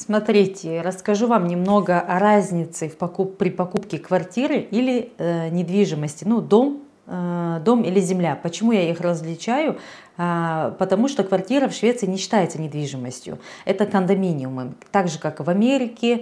Смотрите, расскажу вам немного о разнице при покупке квартиры или недвижимости, ну, дом или земля. Почему я их различаю? Потому что квартира в Швеции не считается недвижимостью. Это кондоминиумы. Так же, как и в Америке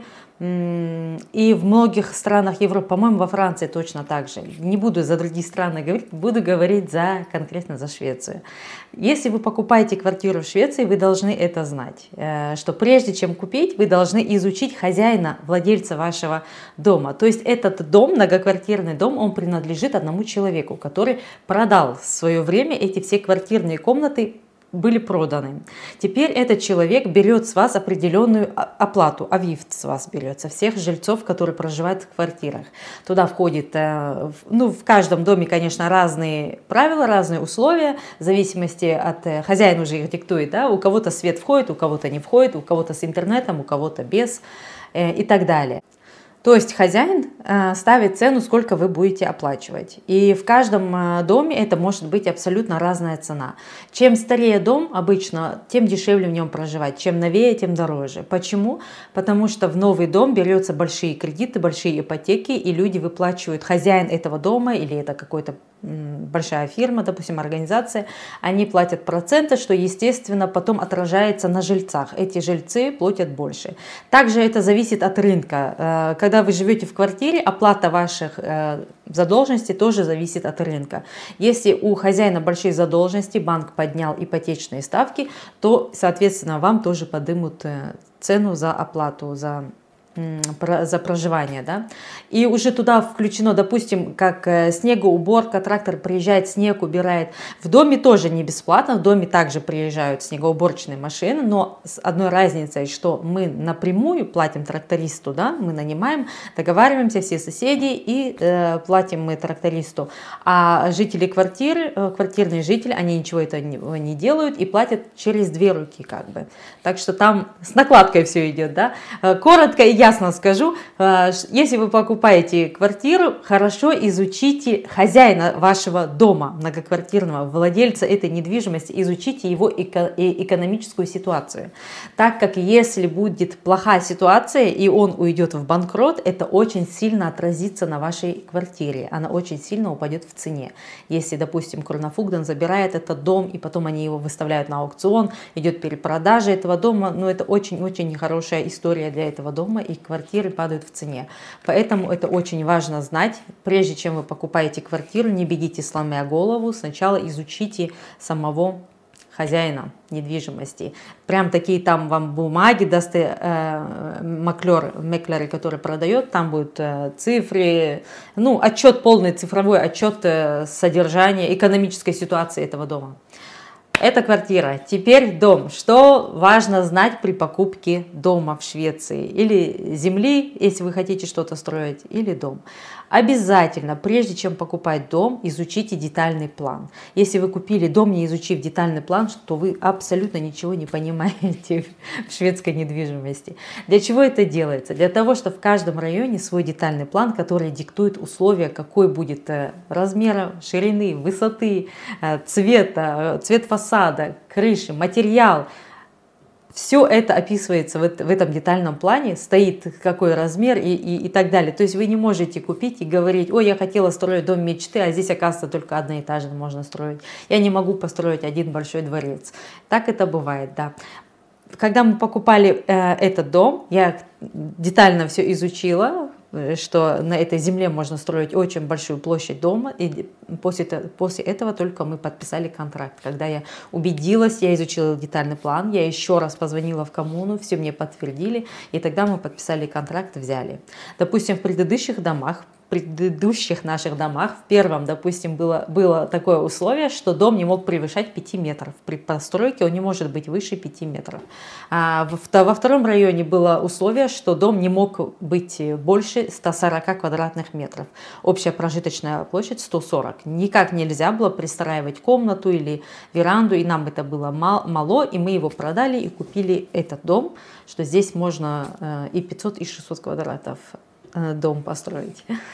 и в многих странах Европы. По-моему, во Франции точно так же. Не буду за другие страны говорить, буду говорить конкретно за Швецию. Если вы покупаете квартиру в Швеции, вы должны это знать. Что прежде чем купить, вы должны изучить хозяина, владельца вашего дома. То есть этот дом, многоквартирный дом, он принадлежит одному человеку, который продал в свое время эти все квартирные комнаты, были проданы. Теперь этот человек берет с вас определенную оплату, авифт с вас берет, со всех жильцов, которые проживают в квартирах. Туда входит, ну, в каждом доме, конечно, разные правила, разные условия, в зависимости от хозяина уже их диктует, да? У кого-то свет входит, у кого-то не входит, у кого-то с интернетом, у кого-то без и так далее. То есть хозяин ставит цену, сколько вы будете оплачивать. И в каждом доме это может быть абсолютно разная цена. Чем старее дом обычно, тем дешевле в нем проживать. Чем новее, тем дороже. Почему? Потому что в новый дом берется большие кредиты, большие ипотеки, и люди выплачивают, хозяин этого дома или это какой-то большая фирма, допустим, организация, они платят проценты, что, естественно, потом отражается на жильцах. Эти жильцы платят больше. Также это зависит от рынка. Когда вы живете в квартире, оплата ваших задолженностей тоже зависит от рынка. Если у хозяина большие задолженности, банк поднял ипотечные ставки, то, соответственно, вам тоже поднимут цену за оплату, за проживание, да, и уже туда включено, допустим, как снегоуборка, трактор приезжает, снег убирает. В доме тоже не бесплатно, в доме также приезжают снегоуборочные машины, но с одной разницей, что мы напрямую платим трактористу, да, мы нанимаем, договариваемся, все соседи, и платим мы трактористу, а жители квартиры, квартирные жители, они ничего этого не делают и платят через две руки, как бы. Так что там с накладкой все идет, да. Коротко и ясно скажу, если вы покупаете квартиру, хорошо изучите хозяина вашего дома, многоквартирного, владельца этой недвижимости, изучите его экономическую ситуацию. Так как если будет плохая ситуация и он уйдет в банкрот, это очень сильно отразится на вашей квартире, она очень сильно упадет в цене. Если, допустим, Кронофогден забирает этот дом и потом они его выставляют на аукцион, идет перепродажа этого дома, но это очень-очень нехорошая история для этого дома, и квартиры падают в цене. Поэтому это очень важно знать. Прежде чем вы покупаете квартиру, не бегите сломя голову, сначала изучите самого хозяина недвижимости. Прям такие там вам бумаги даст маклеры, который продает, там будут цифры, ну, отчет, полный цифровой отчет содержания, экономической ситуации этого дома. Это квартира. Теперь дом. Что важно знать при покупке дома в Швеции? Или земли, если вы хотите что-то строить, или дом. Обязательно, прежде чем покупать дом, изучите детальный план. Если вы купили дом, не изучив детальный план, то вы абсолютно ничего не понимаете в шведской недвижимости. Для чего это делается? Для того, чтобы в каждом районе свой детальный план, который диктует условия, какой будет размера, ширины, высоты, цвет фасада, крыши, материал. Все это описывается в этом детальном плане, стоит какой размер и так далее. То есть вы не можете купить и говорить: ой, я хотела строить дом мечты, а здесь, оказывается, только одноэтажный можно строить. Я не могу построить один большой дворец. Так это бывает, да. Когда мы покупали этот дом, я детально все изучила, что на этой земле можно строить очень большую площадь дома, и после этого только мы подписали контракт. Когда я убедилась, я изучила детальный план, я еще раз позвонила в коммуну, все мне подтвердили, и тогда мы подписали контракт, взяли. Допустим, в предыдущих наших домах, в первом, допустим, было такое условие, что дом не мог превышать 5 метров. При постройке он не может быть выше 5 метров. Во втором районе было условие, что дом не мог быть больше 140 квадратных метров. Общая прожиточная площадь 140. Никак нельзя было пристраивать комнату или веранду, и нам это было мало, и мы его продали и купили этот дом, что здесь можно и 500, и 600 квадратов дом построить.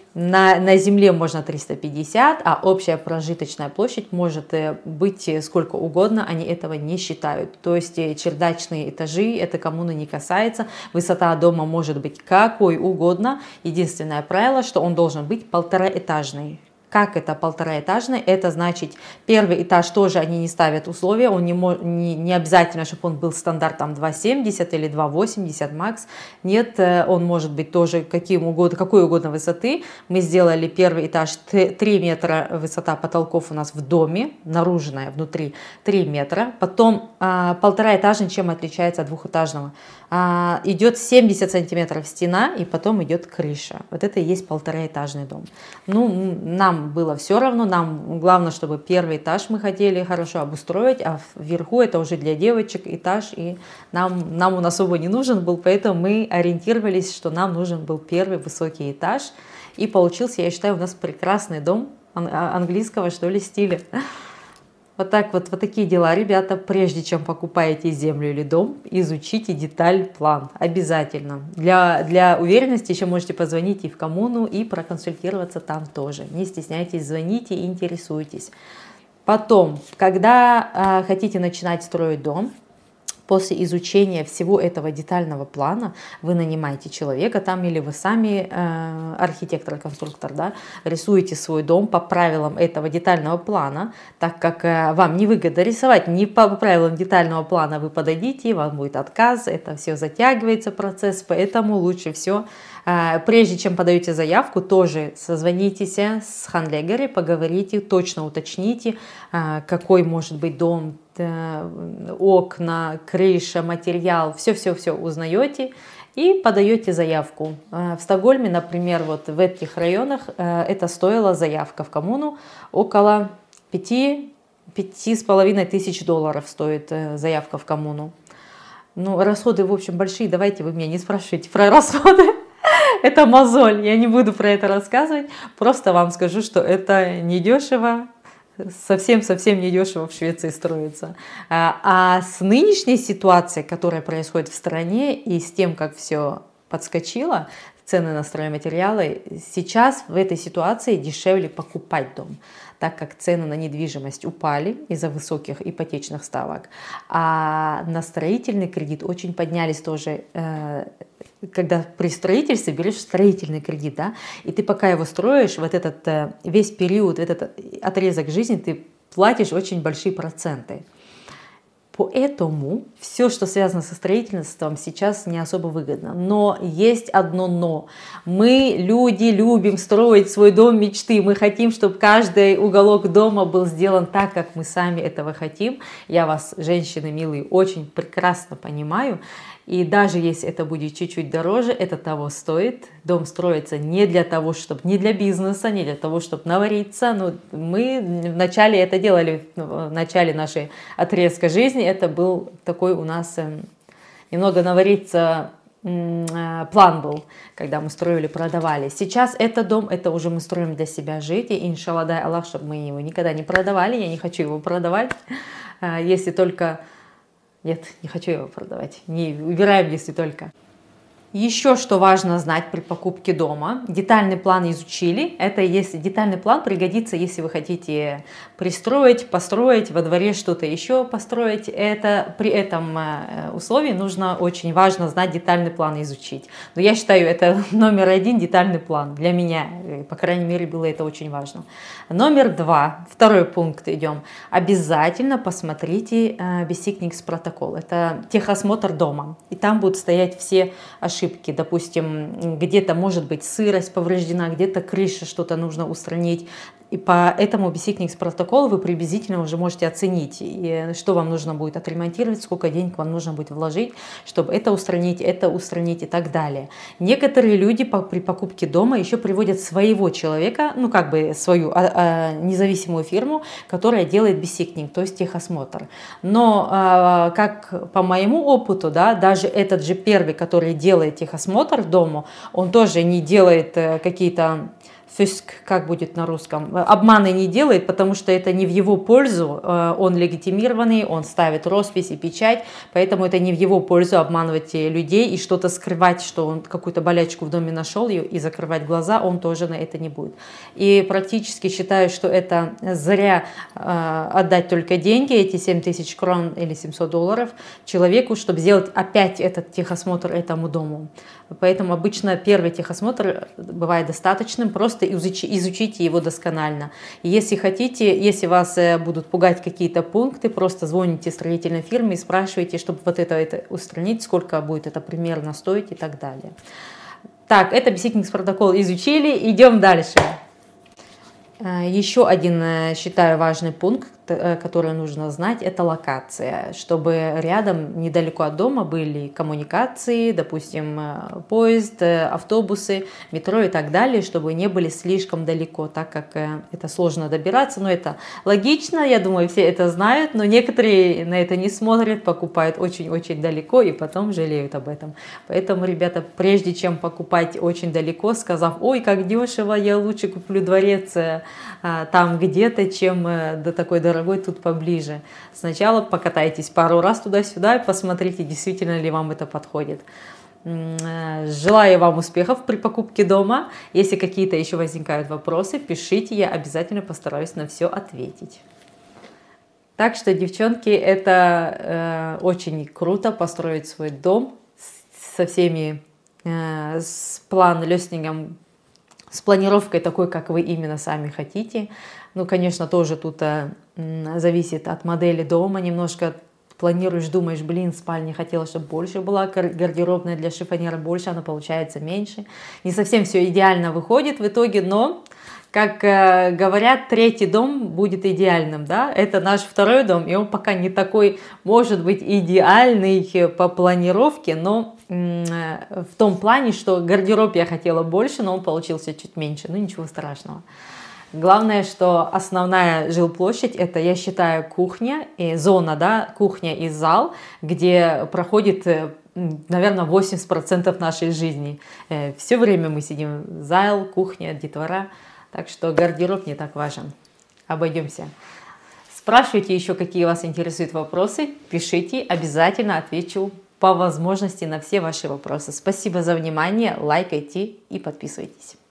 на земле можно 350, а общая прожиточная площадь может быть сколько угодно, они этого не считают. То есть чердачные этажи, это коммуны не касается, высота дома может быть какой угодно. Единственное правило, что он должен быть полтораэтажный. Как это полтораэтажный? Это значит, первый этаж тоже они не ставят условия, он не обязательно, чтобы он был стандартом 2,70 или 2,80 макс. Нет, он может быть тоже какой угодно высоты. Мы сделали первый этаж 3 метра высота потолков у нас в доме, наружная, внутри 3 метра. Потом полтораэтажный чем отличается от двухэтажного? Идет 70 сантиметров стена, и потом идет крыша. Вот это и есть полтораэтажный дом. Ну, нам было все равно, нам главное, чтобы первый этаж мы хотели хорошо обустроить, а вверху это уже для девочек этаж, и нам он особо не нужен был, поэтому мы ориентировались, что нам нужен был первый высокий этаж, и получился, я считаю, у нас прекрасный дом английского, что ли, стиля. Вот так вот такие дела, ребята. Прежде чем покупаете землю или дом, изучите деталь-план. Обязательно. Для уверенности еще можете позвонить и в коммуну, и проконсультироваться там тоже. Не стесняйтесь, звоните и интересуйтесь. Потом, когда хотите начинать строить дом, после изучения всего этого детального плана вы нанимаете человека там, или вы сами, архитектор-конструктор, да, рисуете свой дом по правилам этого детального плана, так как вам невыгодно рисовать не по правилам детального плана, вы подадите, вам будет отказ, это все затягивается процесс, поэтому лучше все, прежде чем подаете заявку, тоже созвонитесь с хандлегером, поговорите, точно уточните, какой может быть дом, окна, крыша, материал, все-все-все узнаете и подаете заявку. В Стокгольме, например, вот в этих районах это стоило заявка в коммуну около 5,5 тысяч долларов стоит заявка в коммуну. Ну, расходы, в общем, большие, давайте вы меня не спрашивайте про расходы. Это мозоль, я не буду про это рассказывать, просто вам скажу, что это недешево. Совсем-совсем недешево в Швеции строится. А с нынешней ситуацией, которая происходит в стране, и с тем, как все подскочило, цены на стройматериалы, сейчас в этой ситуации дешевле покупать дом, так как цены на недвижимость упали из-за высоких ипотечных ставок, а на строительный кредит очень поднялись тоже. Когда при строительстве берешь строительный кредит, да, и ты пока его строишь, вот этот весь период, этот отрезок жизни, ты платишь очень большие проценты. Поэтому все, что связано со строительством, сейчас не особо выгодно. Но есть одно но. Мы, люди, любим строить свой дом мечты. Мы хотим, чтобы каждый уголок дома был сделан так, как мы сами этого хотим. Я вас, женщины милые, очень прекрасно понимаю. И даже если это будет чуть-чуть дороже, это того стоит. Дом строится не для того, чтобы, не для бизнеса, не для того, чтобы навариться. Но мы вначале это делали, в начале нашей отрезка жизни. Это был такой у нас немного навариться план был, когда мы строили, продавали. Сейчас это дом, это уже мы строим для себя жить. И иншаллах, дай Аллах, чтобы мы его никогда не продавали. Я не хочу его продавать, если только... Нет, не хочу его продавать. Не убираем, если только. Еще что важно знать при покупке дома. Детальный план изучили. Это если детальный план пригодится, если вы хотите пристроить, построить, во дворе что-то еще построить. Это, при этом условии нужно, очень важно знать детальный план, изучить. Но я считаю, это номер один детальный план. Для меня, по крайней мере, было это очень важно. Номер два, второй пункт идем. Обязательно посмотрите besichtigungsprotokoll. Это техосмотр дома. И там будут стоять все ошибки. Допустим, где-то может быть сырость повреждена, где-то крыша, что-то нужно устранить. И по этому besichtigungsprotokoll вы приблизительно уже можете оценить, что вам нужно будет отремонтировать, сколько денег вам нужно будет вложить, чтобы это устранить и так далее. Некоторые люди при покупке дома еще приводят своего человека, ну как бы свою независимую фирму, которая делает besichtiging, то есть техосмотр. Но как по моему опыту, да, даже этот же первый, который делает техосмотр дому, он тоже не делает какие-то фюск, как будет на русском, обманы не делает, потому что это не в его пользу, он легитимированный, он ставит роспись и печать, поэтому это не в его пользу обманывать людей и что-то скрывать, что он какую-то болячку в доме нашел и закрывать глаза, он тоже на это не будет. И практически считаю, что это зря отдать только деньги, эти 7000 крон или $700 человеку, чтобы сделать опять этот техосмотр этому дому. Поэтому обычно первый техосмотр бывает достаточным, просто изучите его досконально. И если хотите, если вас будут пугать какие-то пункты, просто звоните строительной фирме и спрашиваете, чтобы вот это устранить, сколько будет это примерно стоить и так далее. Так, это беседник-протокол изучили, идем дальше. Еще один, считаю, важный пункт, который нужно знать, это локация, чтобы рядом, недалеко от дома были коммуникации, допустим, поезд, автобусы, метро и так далее, чтобы не были слишком далеко, так как это сложно добираться, но это логично, я думаю, все это знают, но некоторые на это не смотрят, покупают очень-очень далеко и потом жалеют об этом. Поэтому, ребята, прежде чем покупать очень далеко, сказав, ой, как дешево, я лучше куплю дворец там где-то, чем до такой дорогой тут поближе. Сначала покатайтесь пару раз туда-сюда и посмотрите, действительно ли вам это подходит. Желаю вам успехов при покупке дома. Если какие-то еще возникают вопросы, пишите, я обязательно постараюсь на все ответить. Так что, девчонки, это очень круто построить свой дом со всеми, с план-лёснигом, с планировкой такой, как вы именно сами хотите. Ну, конечно, тоже тут зависит от модели дома. Немножко планируешь, думаешь, блин, спальня хотела, чтобы больше была, гардеробная для шифоньера больше, она получается меньше. Не совсем все идеально выходит в итоге, но, как говорят, третий дом будет идеальным, да? Это наш второй дом, и он пока не такой, может быть, идеальный по планировке, но в том плане, что гардероб я хотела больше, но он получился чуть меньше, ну ничего страшного. Главное, что основная жилплощадь, это, я считаю, кухня и зона, да, кухня и зал, где проходит, наверное, 80% нашей жизни. Все время мы сидим, зал, кухня, детвора, так что гардероб не так важен. Обойдемся. Спрашивайте еще, какие вас интересуют вопросы, пишите, обязательно отвечу по возможности на все ваши вопросы. Спасибо за внимание, лайкайте и подписывайтесь.